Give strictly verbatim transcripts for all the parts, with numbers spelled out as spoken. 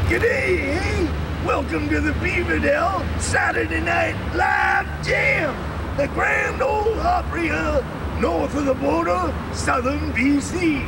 G'day, hey! Welcome to the Beaverdell Saturday Night Live Jam, the Grand Ole Opry, north of the border, southern B C.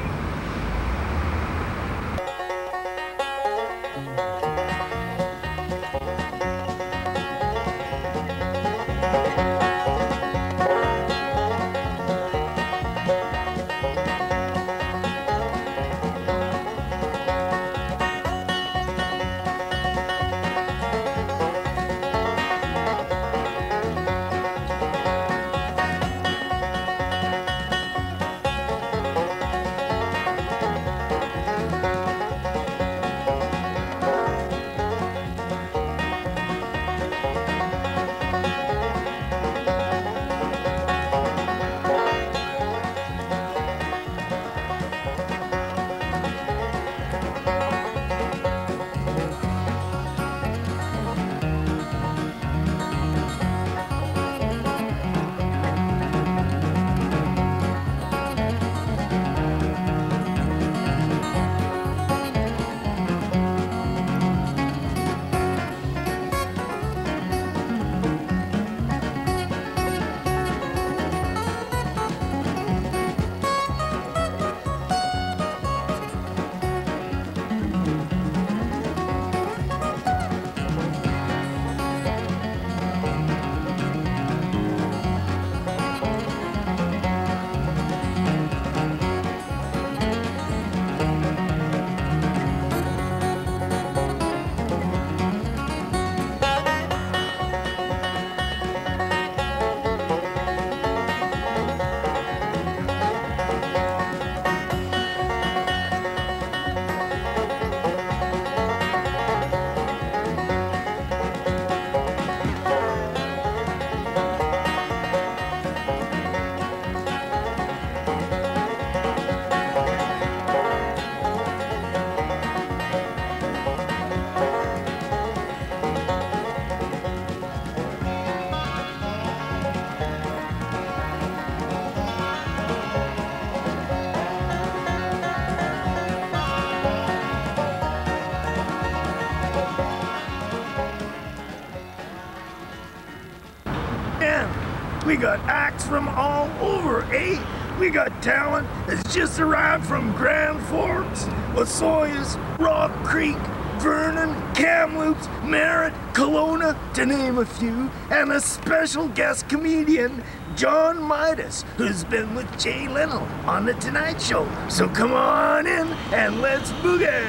We got acts from all over, eh? We got talent that's just arrived from Grand Forks, Lasoyas, Rock Creek, Vernon, Kamloops, Merritt, Kelowna, to name a few, and a special guest comedian, John Midas, who's been with Jay Leno on The Tonight Show. So come on in and let's boogie!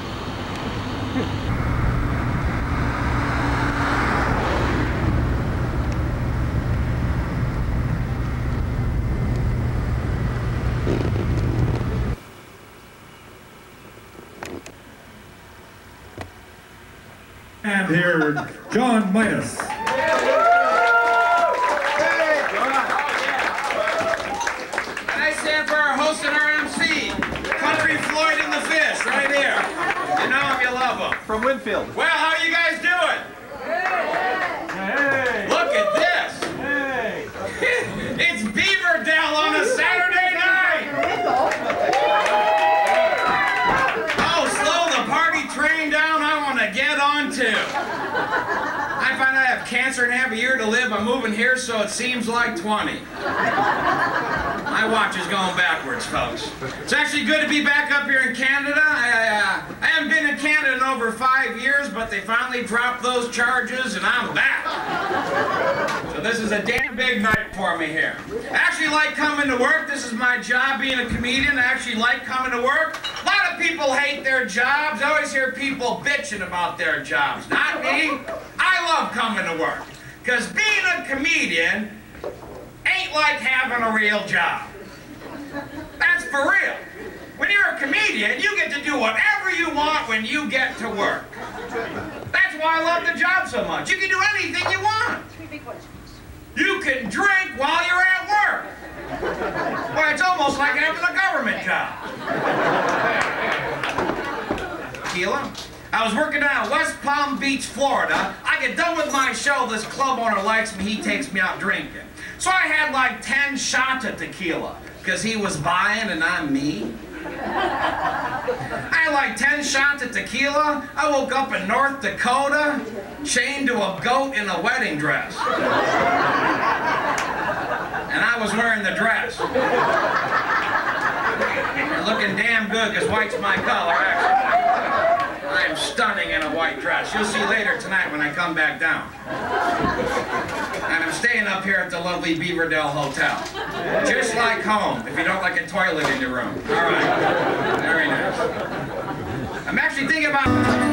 And here, John Midas. And I stand for our host and our M C, Country Floyd and the Fish, right here. You know him, you love him. From Winfield. Well, how are you guys doing? Hey! Look at this. Hey! It's Beaverdell on a Saturday night. Oh, slow the party train down. I want to get on to. I find I have cancer and have a year to live. I'm moving here, so it seems like twenty. My watch is going backwards, folks. It's actually good to be back up here in Canada. I, I, uh, I haven't been in Canada in over five years, but they finally dropped those charges, and I'm back. So this is a damn big night for me here. I actually like coming to work. This is my job, being a comedian. I actually like coming to work. A lot of people hate their jobs. I always hear people bitching about their jobs. Not me. I love coming to work. Because being a comedian ain't like having a real job. That's for real. When you're a comedian, you get to do whatever you want when you get to work. That's why I love the job so much. You can do anything you want. You can drink while you're at work. Well, it's almost like having a government job. Tequila? I was working down in West Palm Beach, Florida. I get done with my show. This club owner likes me. He takes me out drinking. So I had like ten shots of tequila because he was buying and I'm me. I had like ten shots of tequila. I woke up in North Dakota, chained to a goat in a wedding dress. And I was wearing the dress. And looking damn good, because white's my color, actually. I am stunning in a white dress. You'll see later tonight when I come back down. And I'm staying up here at the lovely Beaverdell Hotel. Just like home, if you don't like a toilet in your room. All right. Very nice. I'm actually thinking about...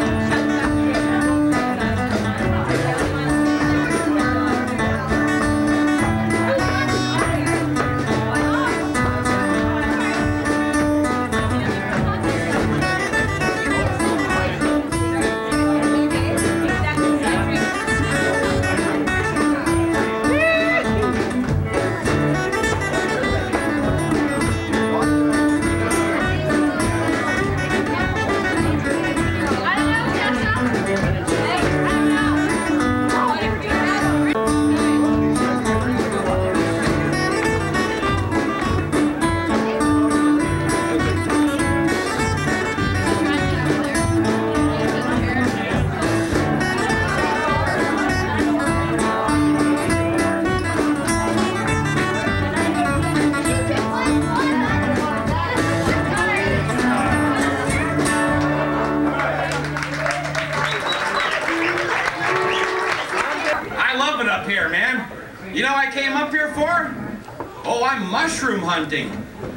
up here, man. You know what I came up here for? Oh, I'm mushroom hunting.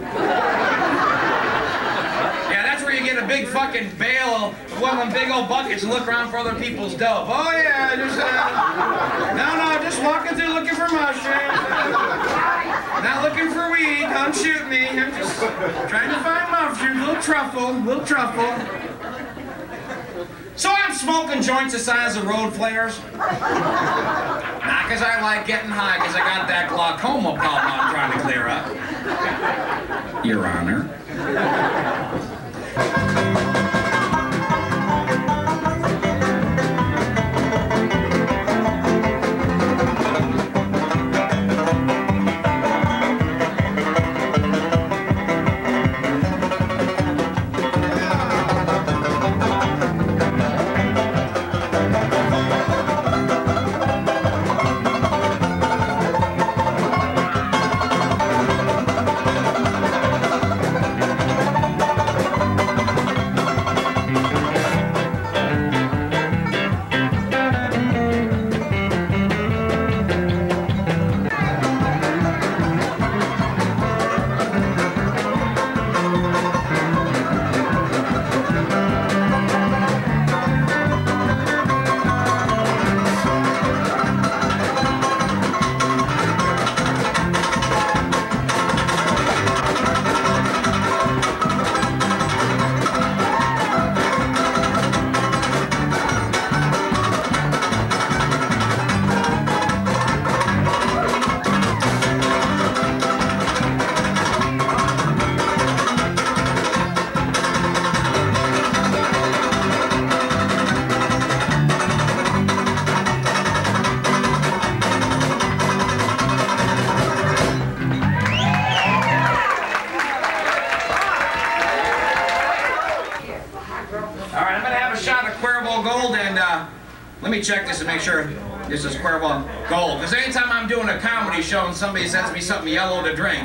Yeah, that's where you get a big fucking bale of one of them big old buckets and look around for other people's dope. Oh yeah, just uh, no, no, just walking through looking for mushrooms. Not looking for weed. Don't shoot me. I'm just trying to find mushrooms. Little truffle, little truffle. So I'm smoking joints the size of road flares. Not because I like getting high, because I got that glaucoma problem I'm trying to clear up. Your Honor. Gold, and uh, let me check this and make sure this is Cuervo Gold. Because anytime I'm doing a comedy show and somebody sends me something yellow to drink,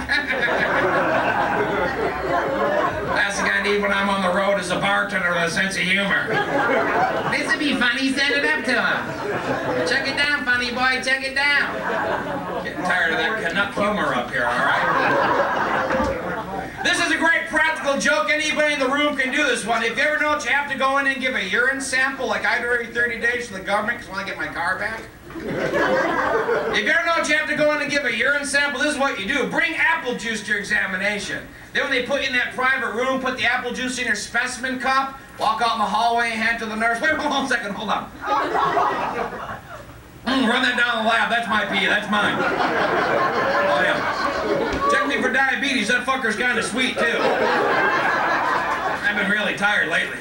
that's the thing I need when I'm on the road as a bartender with a sense of humor. This would be funny, send it up to him. Check it down, funny boy, check it down. Getting tired of that Canuck humor up here, all right? This is a great practical joke. Anybody in the room can do this one. If you ever know that you have to go in and give a urine sample, like I do every thirty days to the government because I want to get my car back. If you ever know that you have to go in and give a urine sample, this is what you do. Bring apple juice to your examination. Then when they put you in that private room, put the apple juice in your specimen cup, walk out in the hallway and hand to the nurse. Wait, hold on a second, hold on. Mm, run that down the lab. That's my pee. That's mine. Oh, yeah. Check me for diabetes. That fucker's kind of sweet, too. I've been really tired lately.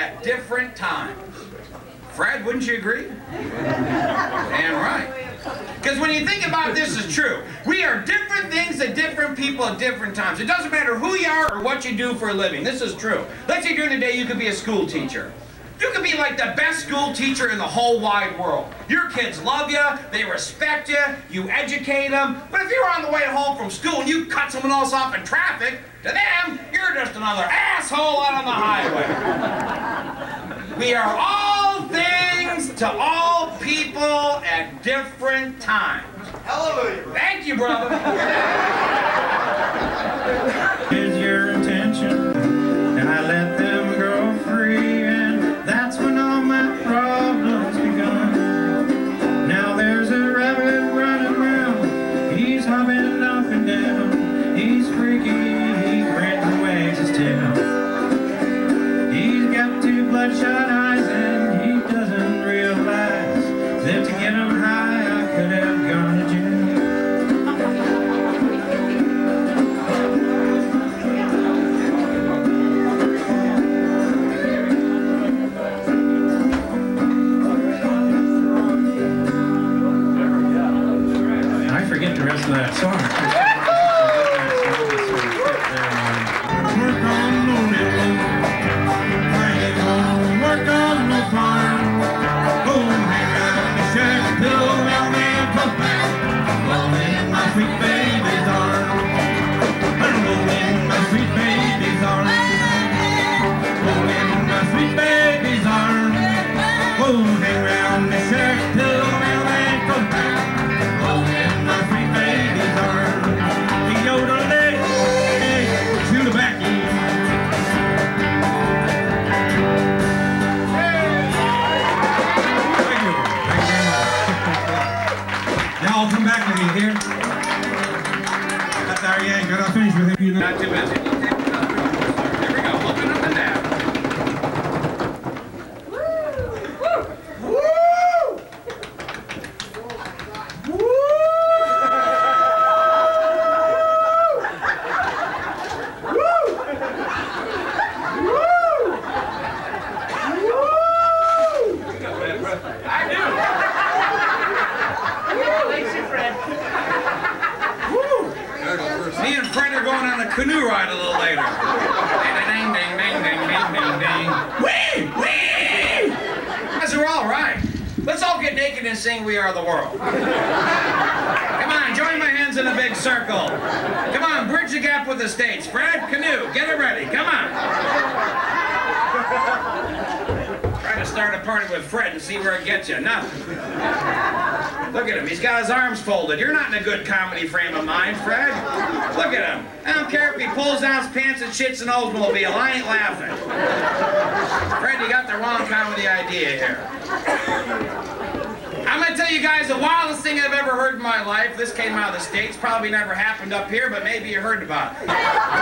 at different times. Fred, wouldn't you agree? Damn right. Because when you think about this, is true. We are different things to different people at different times. It doesn't matter who you are or what you do for a living. This is true. Let's say during the day you could be a school teacher. You could be like the best school teacher in the whole wide world. Your kids love you, they respect you, you educate them. But if you're on the way home from school and you cut someone else off in traffic, to them, you're just another asshole out on the highway. We are all things to all people at different times. Hallelujah. Thank you, brother. Is your intention, and I let them go free, and that's when all my problems begun. Now there's a rabbit running around, he's hopping up and down, he's freaky, he grins and wags his tail. He's got two bloodshot eyes and he doesn't realize that to get him high I could have gone to jail. I forget the rest of that song. Not too busy. Here we go. Open up and down. Woo! Woo! Woo! I do. Thanks, Fred. Me and Fred are going on a canoe ride a little later. Ding, ding, ding, ding, ding, ding, ding. Whee! Whee! Guys are all right. Let's all get naked and sing We Are the World. Come on, join my hands in a big circle. Come on, bridge the gap with the stage. Fred, canoe, get it ready. Come on. Try to start a party with Fred and see where it gets you. Nothing. Look at him. He's got his arms folded. You're not in a good comedy frame of mind, Fred. Look at him. I don't care if he pulls down his pants and shits an Oldsmobile. I ain't laughing. Fred, you got the wrong comedy idea here. I'm going to tell you guys the wildest thing I've ever heard in my life. This came out of the States. Probably never happened up here, but maybe you heard about it.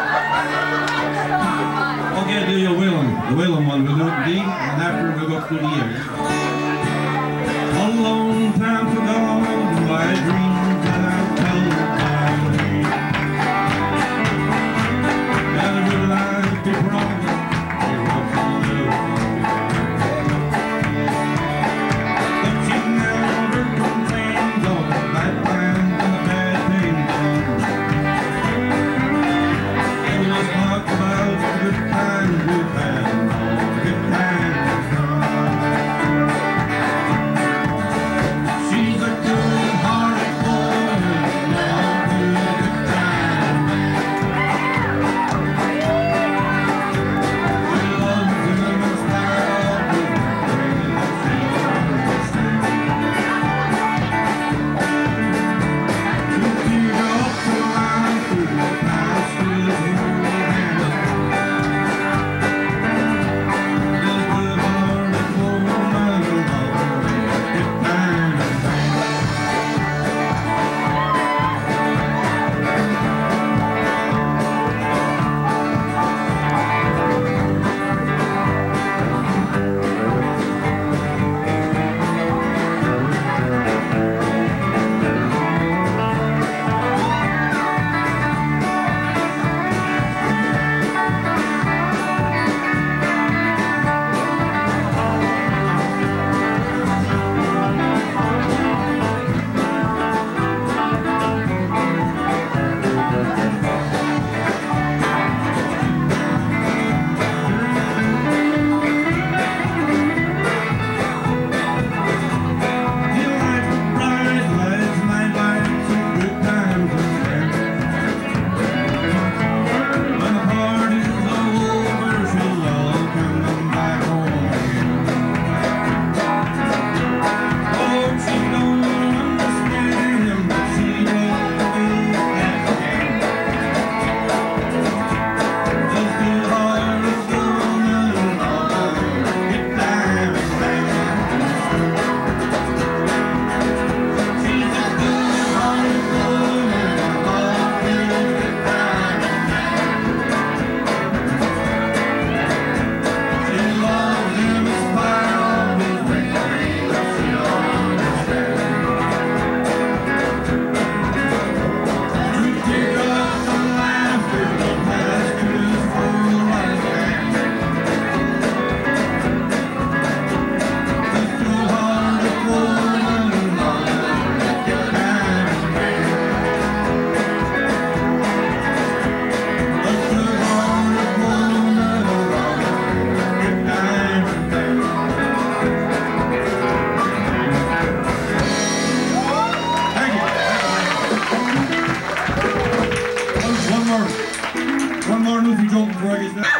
Okay, do your Willem. The Willem one. We'll do it D, and after we'll go through the years. A long time ago, my dreams that I told my and I realized the problem, it wasn't love. But you never complained on that time and the bad things done. And let's talk about the good times we've had, all the good times we've done. Martin Luther joke before I get started.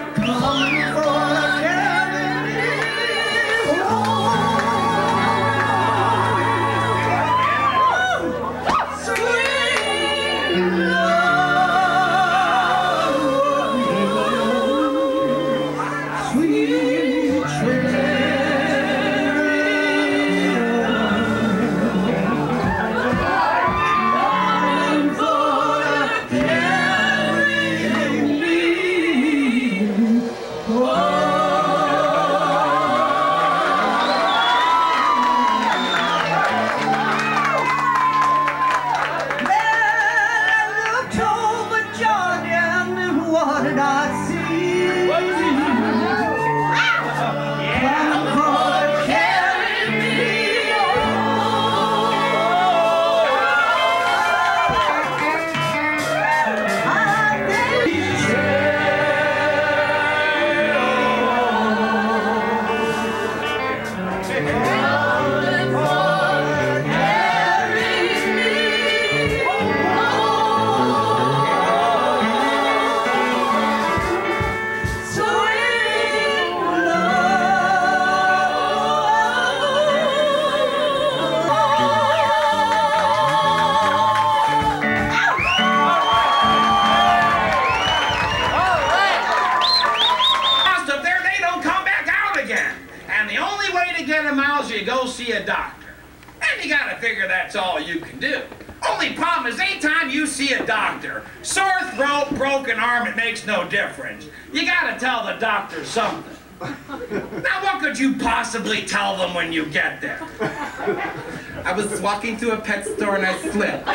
See a doctor. And you gotta figure that's all you can do. Only problem is anytime you see a doctor, sore throat, broken arm, it makes no difference. You gotta tell the doctor something. Now what could you possibly tell them when you get there? I was walking through a pet store and I slipped.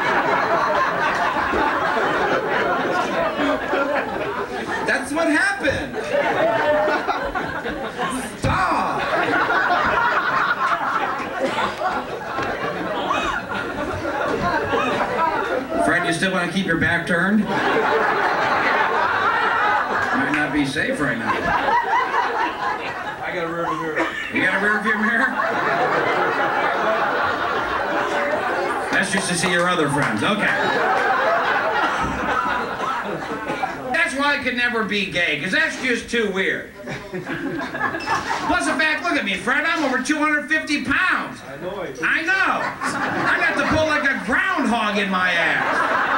That's what happened. Stop. Fred, you still want to keep your back turned? Might not be safe right now. I got a rear view mirror. You got a rear view mirror? That's just to see your other friends. Okay. That's why I could never be gay, because that's just too weird. Plus the fact, look at me, Fred, I'm over two hundred fifty pounds. I know it. I know. I got to pull like a groundhog in my ass.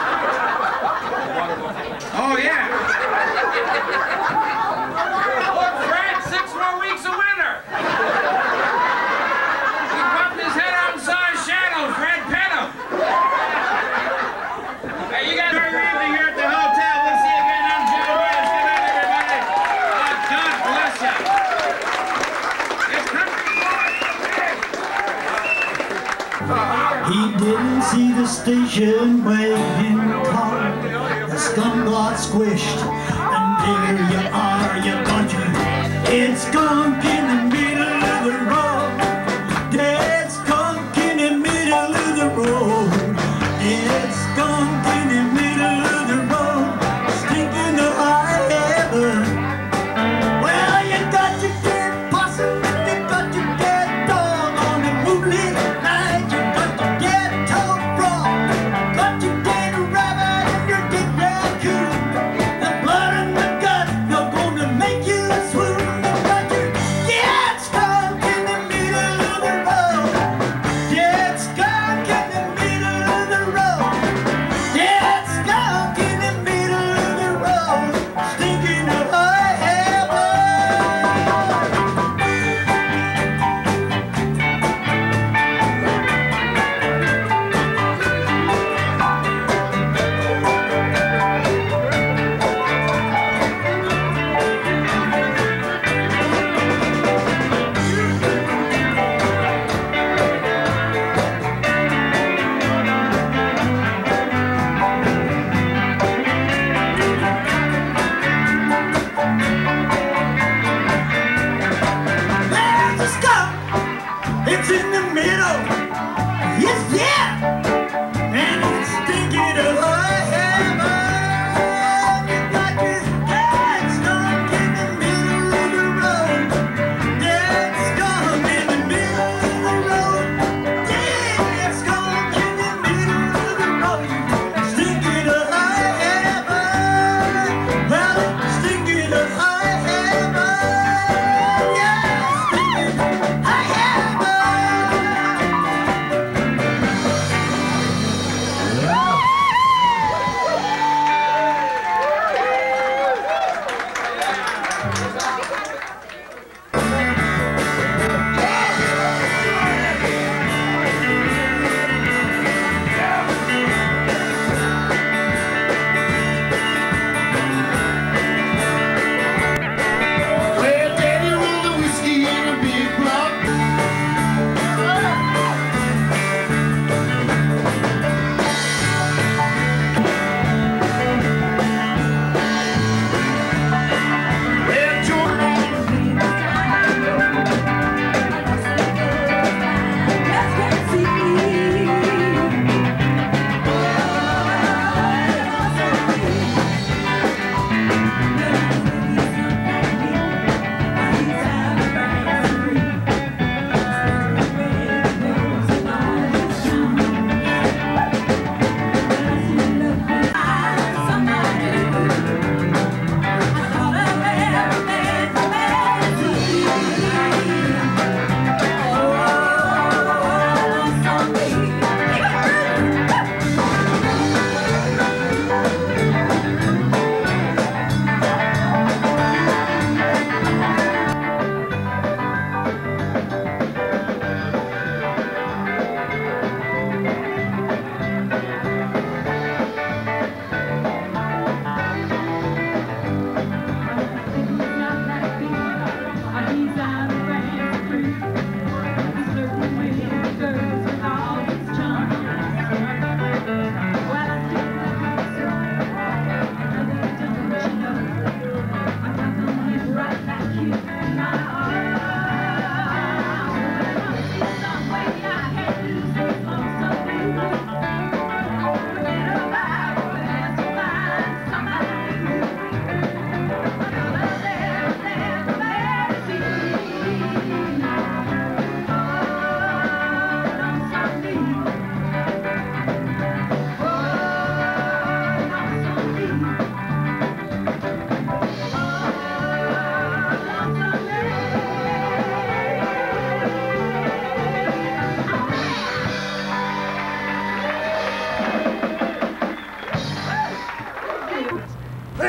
Oh, yeah. Look, Fred, six more weeks of winter. He popped his head out and saw a shadow. Fred, pet him. Hey, you guys are evening here at the hotel. We'll see you again. I'm John Myers. Good night, everybody. Oh, God bless you. It's country boy. He didn't see the station wagon car. The scum got squished, and there you are, you bunch of dead skunk in the middle of the road. Dead skunk in the middle of the road. Dead skunk in the middle of the road. Stinking the high heaven. Well, you got to get possum, you got to get dog on the moonlit night. You got to get toad frog, got to get a rabbit if you're getting raccoon. The blood and the gut, they're gonna make you swoon. You got to get skunk in the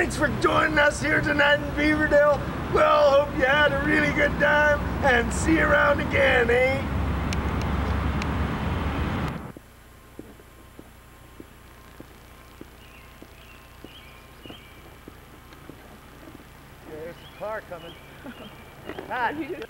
Thanks for joining us here tonight in Beaverdell. Well, hope you had a really good time, and see you around again, eh? There's a car coming. Ah,